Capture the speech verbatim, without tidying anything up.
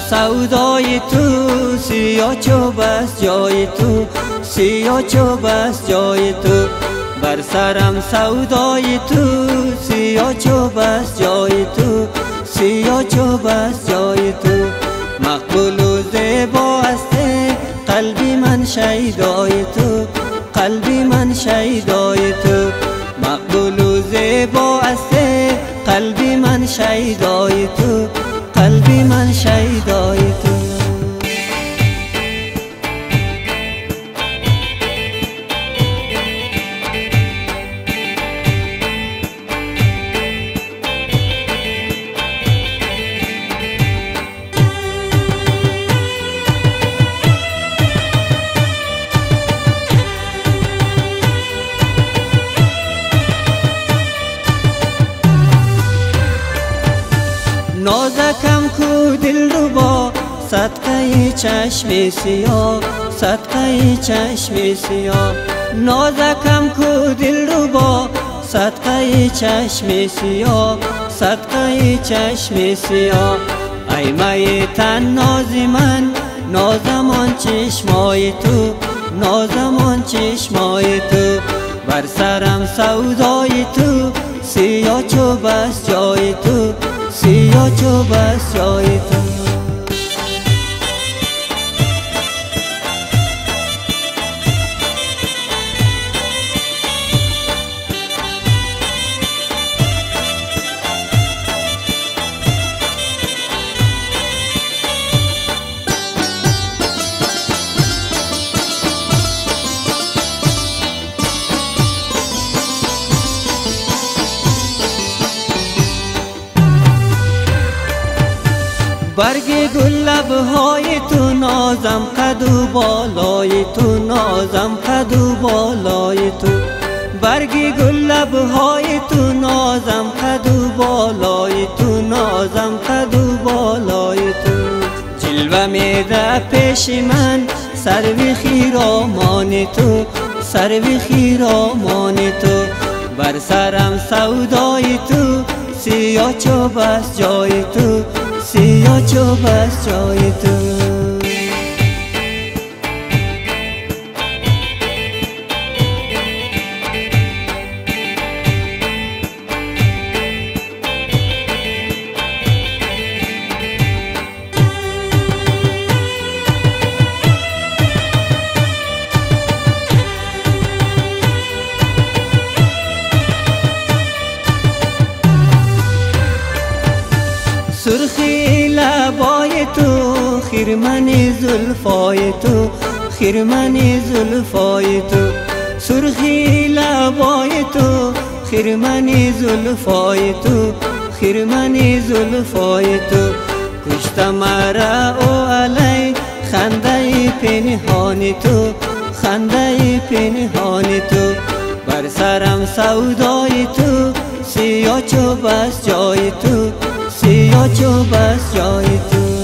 سودای تو، سیاه چو بس جای تو، سیاه چو بس جای تو. بر سرم سودای تو، سیاه چو بس جای تو، سیاه چو بس جای تو. مقبول و زیبا است قلبی من شیدای تو، قلبی من شیدای تو. مقبول و زیبا است قلبی من شیدای تو، قلبی من شیدای تو. نازکم کو دلربا صدقه چشم سیاه، صدقه چشم سیاه. نازکم کو دلربا صدقه چشم سیاه، صدقه چشم سیاه. ای می تن ناز من، نازمان چشمای تو، نازمان چشمای تو. بر سرم سودای تو، سیاه چو بس جای تو، سیاه چو بس جای تو. برگ گل لبهای تو نازم قد و بالای تو، نازم قد و بالای تو. برگ گل لبهای تو نازم قد و بالای تو، نازم قد و بالای تو. جلوه میده پیش من سرو خیرامان تو، سرو خیرامان تو. بر سرم سودای تو، سیاه چو بس جای تو، سیاه چو بس جای تو. سرخی لبای تو، خرمن زلفای تو، خرمن زلفای تو. سرخی لبای تو، خرمن زلفای تو، خرمن زلفای تو. کشت مرا او علی خنده پنهان تو، خنده پنهان تو. بر سرم سودای تو، سیاه چو بس جای تو، سیاه چو بس جای تو.